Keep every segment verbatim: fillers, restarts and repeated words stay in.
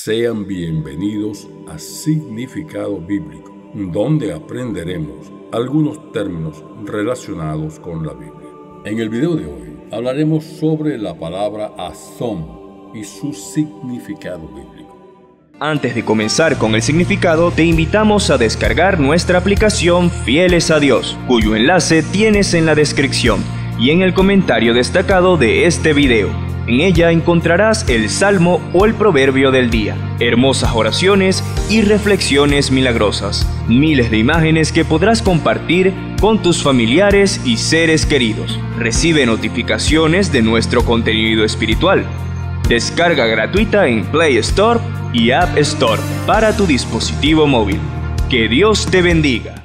Sean bienvenidos a Significado Bíblico, donde aprenderemos algunos términos relacionados con la Biblia. En el video de hoy hablaremos sobre la palabra azón y su significado bíblico. Antes de comenzar con el significado, te invitamos a descargar nuestra aplicación Fieles a Dios, cuyo enlace tienes en la descripción y en el comentario destacado de este video. En ella encontrarás el salmo o el proverbio del día, hermosas oraciones y reflexiones milagrosas, miles de imágenes que podrás compartir con tus familiares y seres queridos. Recibe notificaciones de nuestro contenido espiritual. Descarga gratuita en Play Store y App Store para tu dispositivo móvil. Que Dios te bendiga.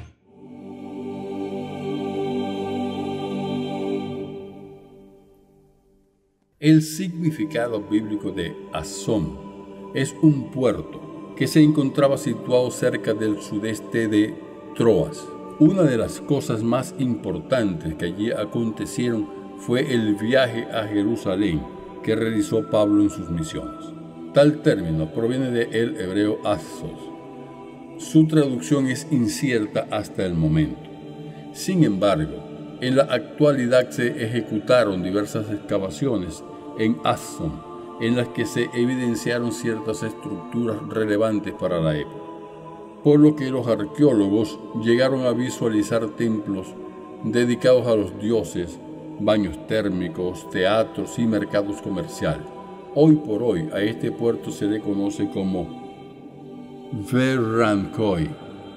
El significado bíblico de Azón es un puerto que se encontraba situado cerca del sudeste de Troas. Una de las cosas más importantes que allí acontecieron fue el viaje a Jerusalén que realizó Pablo en sus misiones. Tal término proviene del hebreo azos. Su traducción es incierta hasta el momento. Sin embargo, en la actualidad se ejecutaron diversas excavaciones en Azón, en las que se evidenciaron ciertas estructuras relevantes para la época, por lo que los arqueólogos llegaron a visualizar templos dedicados a los dioses, baños térmicos, teatros y mercados comerciales. Hoy por hoy a este puerto se le conoce como Verrancoy.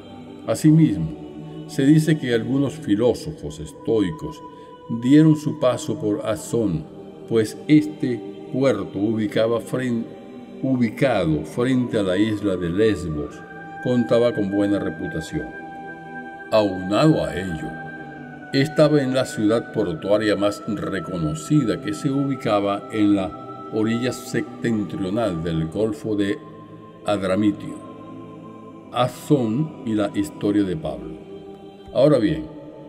Asimismo, se dice que algunos filósofos estoicos dieron su paso por Azón, pues este puerto ubicaba frente, ubicado frente a la isla de Lesbos contaba con buena reputación. Aunado a ello, estaba en la ciudad portuaria más reconocida, que se ubicaba en la orilla septentrional del Golfo de Adramitio. Azón y la historia de Pablo. Ahora bien,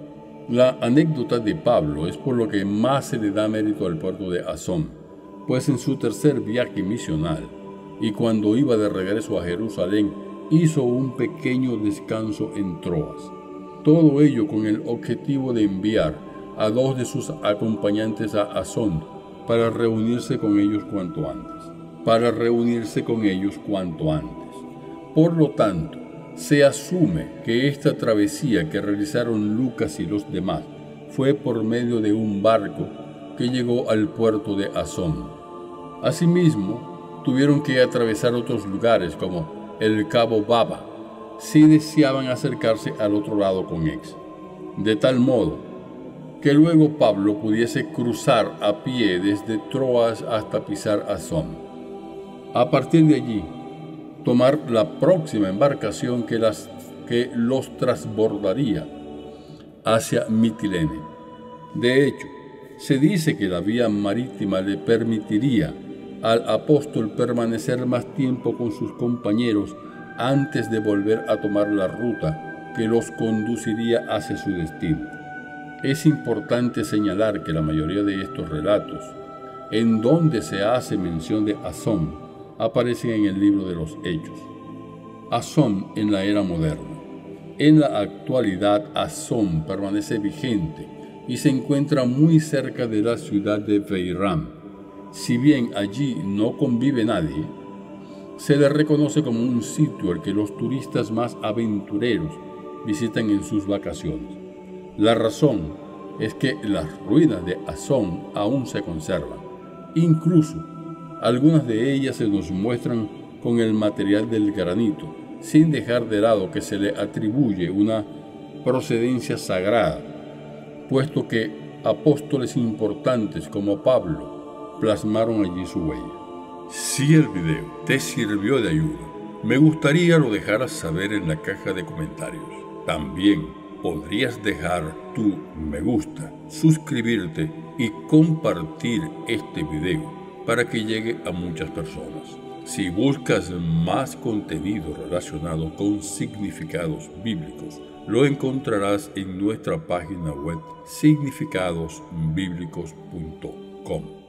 la anécdota de Pablo es por lo que más se le da mérito al puerto de Azón, pues en su tercer viaje misional y cuando iba de regreso a Jerusalén hizo un pequeño descanso en Troas. Todo ello con el objetivo de enviar a dos de sus acompañantes a Azón para reunirse con ellos cuanto antes. Para reunirse con ellos cuanto antes. Por lo tanto, se asume que esta travesía que realizaron Lucas y los demás fue por medio de un barco que llegó al puerto de Azón. Asimismo, tuvieron que atravesar otros lugares como el Cabo Baba si deseaban acercarse al otro lado con éxito, de tal modo que luego Pablo pudiese cruzar a pie desde Troas hasta pisar Azón. A partir de allí, tomar la próxima embarcación que, las, que los transbordaría hacia Mitilene. De hecho, se dice que la vía marítima le permitiría al apóstol permanecer más tiempo con sus compañeros antes de volver a tomar la ruta que los conduciría hacia su destino. Es importante señalar que la mayoría de estos relatos, en donde se hace mención de Azón, aparecen en el libro de los Hechos. Azón en la era moderna. En la actualidad, Azón permanece vigente y se encuentra muy cerca de la ciudad de Beiram. Si bien allí no convive nadie, se le reconoce como un sitio al que los turistas más aventureros visitan en sus vacaciones. La razón es que las ruinas de Azón aún se conservan. Incluso, algunas de ellas se nos muestran con el material del granito, sin dejar de lado que se le atribuye una procedencia sagrada, puesto que apóstoles importantes como Pablo plasmaron allí su huella. Si el video te sirvió de ayuda, me gustaría lo dejaras saber en la caja de comentarios. También podrías dejar tu me gusta, suscribirte y compartir este video para que llegue a muchas personas. Si buscas más contenido relacionado con significados bíblicos, lo encontrarás en nuestra página web significados bíblicos punto com.